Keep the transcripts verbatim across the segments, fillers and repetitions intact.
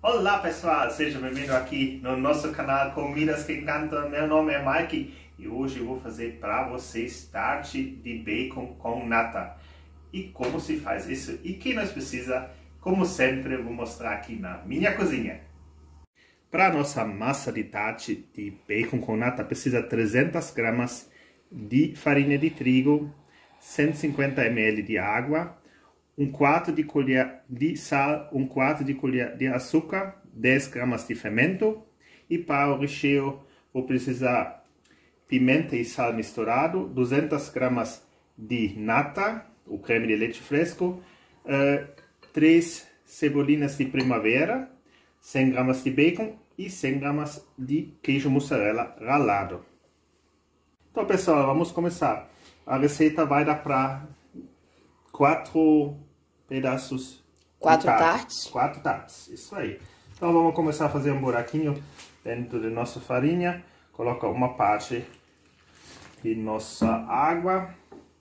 Olá pessoal, seja bem-vindo aqui no nosso canal Comidas que Encantam. Meu nome é Mike e hoje eu vou fazer para vocês tarte de bacon com nata. E como se faz isso e que nós precisa, como sempre, eu vou mostrar aqui na minha cozinha. Para a nossa massa de tarte de bacon com nata precisa trezentas gramas de farinha de trigo, cento e cinquenta mililitros de água, um quarto de colher de sal, um quarto de colher de açúcar, dez gramas de fermento. E para o recheio vou precisar pimenta e sal misturado, duzentas gramas de nata, o creme de leite fresco, uh, três cebolinhas de primavera, cem gramas de bacon e cem gramas de queijo mussarela ralado. Então pessoal, vamos começar. A receita vai dar para quatro pedaços. Quatro tartes? Quatro tartes, isso aí. Então vamos começar a fazer um buraquinho dentro da nossa farinha. Coloca uma parte de nossa água,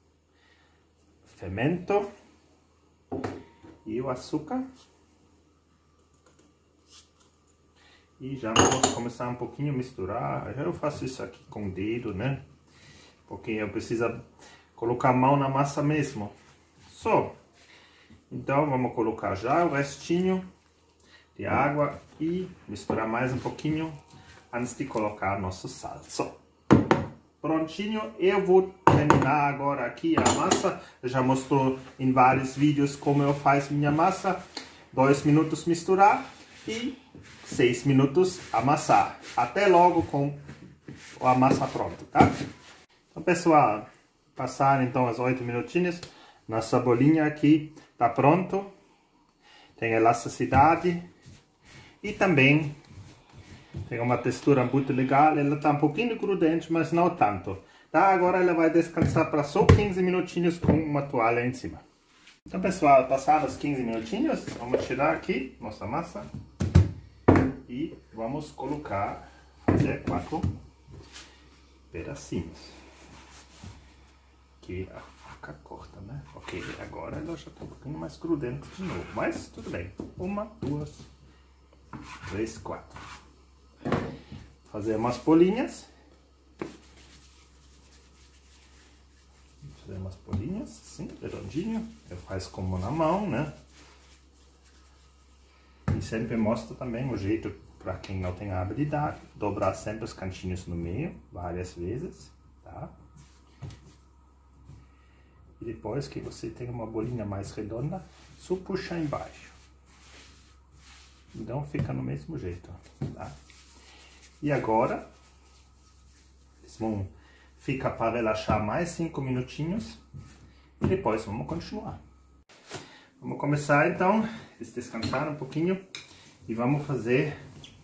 fermento e o açúcar. E já vamos começar um pouquinho a misturar. Eu faço isso aqui com o dedo, né? Porque eu preciso colocar a mão na massa mesmo. Só. Então vamos colocar já o restinho de água e misturar mais um pouquinho antes de colocar nosso sal. Só. Prontinho. Eu vou terminar agora aqui a massa. Eu já mostrou em vários vídeos como eu faço minha massa. Dois minutos misturar e seis minutos amassar. Até logo com a massa pronta, tá? Então pessoal, passaram então as oito minutinhos. Nossa bolinha aqui está pronto. Tem elasticidade e também tem uma textura muito legal. Ela está um pouquinho grudente, mas não tanto. Tá? Agora ela vai descansar para só quinze minutinhos com uma toalha em cima. Então pessoal, passados quinze minutinhos, vamos tirar aqui nossa massa e vamos colocar, fazer quatro pedacinhos. Que a faca corta, né? Ok, agora ela já está um pouquinho mais grudento de novo, mas tudo bem. Uma, duas, três, quatro. Fazer umas bolinhas. Fazer umas bolinhas, assim, redondinho. Eu faço como na mão, né? E sempre mostro também o jeito para quem não tem a habilidade. Dobrar sempre os cantinhos no meio, várias vezes, tá? E depois que você tem uma bolinha mais redonda, só puxa embaixo. Então fica no mesmo jeito, tá? E agora, eles vão ficar para relaxar mais cinco minutinhos. E depois vamos continuar. Vamos começar então, eles descansaram um pouquinho. E vamos fazer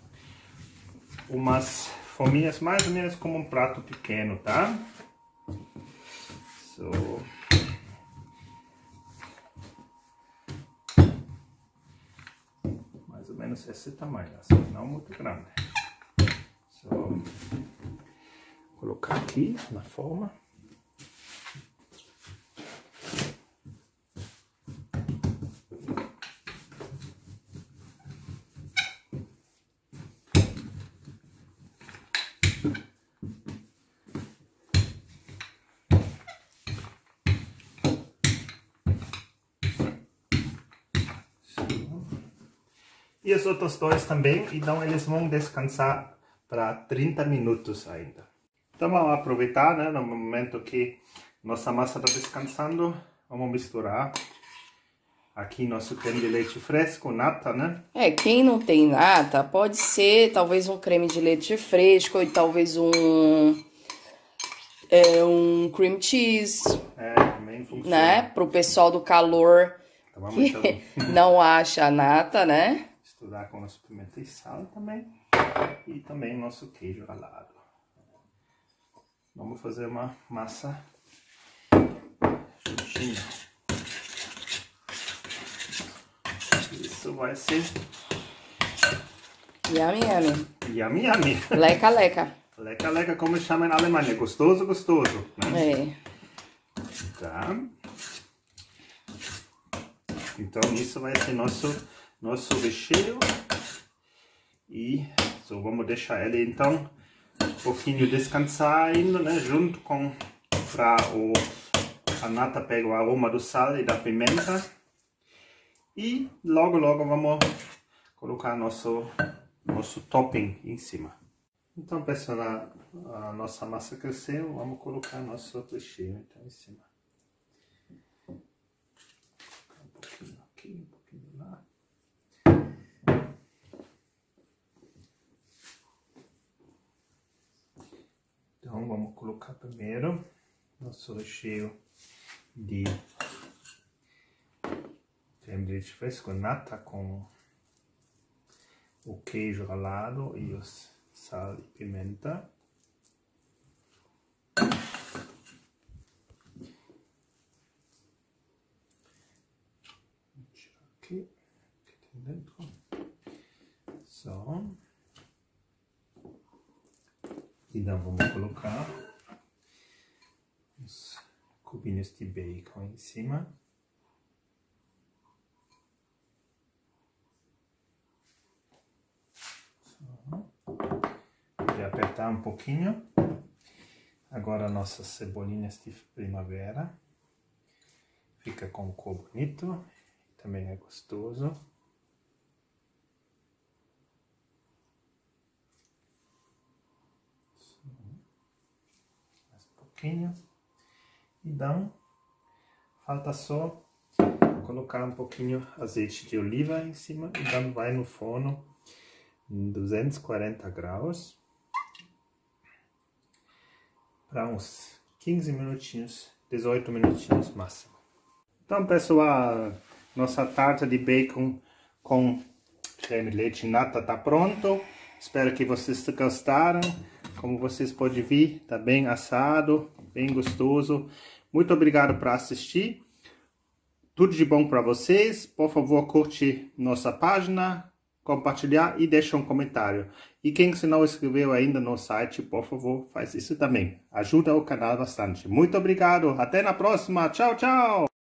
umas forminhas mais ou menos como um prato pequeno, tá? So. Mais ou menos esse tamanho, assim, não muito grande. So. Vou colocar aqui na forma. E os outros dois também, então eles vão descansar para trinta minutos ainda. Então vamos aproveitar, né, no momento que nossa massa está descansando, vamos misturar aqui nosso creme de leite fresco, nata, né? É, quem não tem nata, pode ser talvez um creme de leite fresco e talvez um, é, um cream cheese. É, também funciona. Né? Pro pessoal do calor Então, que não acha a nata, né? Misturar com nosso pimenta e sal também. E também nosso queijo ralado. Vamos fazer uma massa juntinha. Isso vai ser Yummy, yummy. yummy, yummy. Leca, leca. Leca, leca, como chama na Alemanha. Gostoso, gostoso. Né? É. Tá. Então isso vai ser nosso, nosso recheio E so, vamos deixar ele então um pouquinho descansar ainda, né? Junto com para o a nata pega o aroma do sal e da pimenta. E logo logo vamos colocar nosso nosso topping em cima. Então, pessoal, a, a nossa massa cresceu, vamos colocar nosso recheio então em cima. Um pouquinho aqui, um pouquinho lá. Então, vamos colocar primeiro nosso recheio de creme de leite fresco, nata com o queijo ralado e os sal e pimenta. Vou tirar aqui, que tem dentro. Só. E então vamos colocar os cubinhos de bacon em cima. E apertar um pouquinho. Agora nossas cebolinhas de primavera. Fica com cor bonito. Também é gostoso. Mais um pouquinho. Então, falta só colocar um pouquinho azeite de oliva em cima. Então vai no forno em duzentos e quarenta graus. Para uns quinze minutinhos, dezoito minutinhos máximo. Então, pessoal, nossa tarta de bacon com creme de leite nata tá pronto. Espero que vocês gostaram. Como vocês podem ver, tá bem assado, bem gostoso. Muito obrigado por assistir. Tudo de bom para vocês. Por favor, curte nossa página, compartilhar e deixa um comentário. E quem se não inscreveu ainda no site, por favor, faz isso também. Ajuda o canal bastante. Muito obrigado. Até na próxima. Tchau, tchau.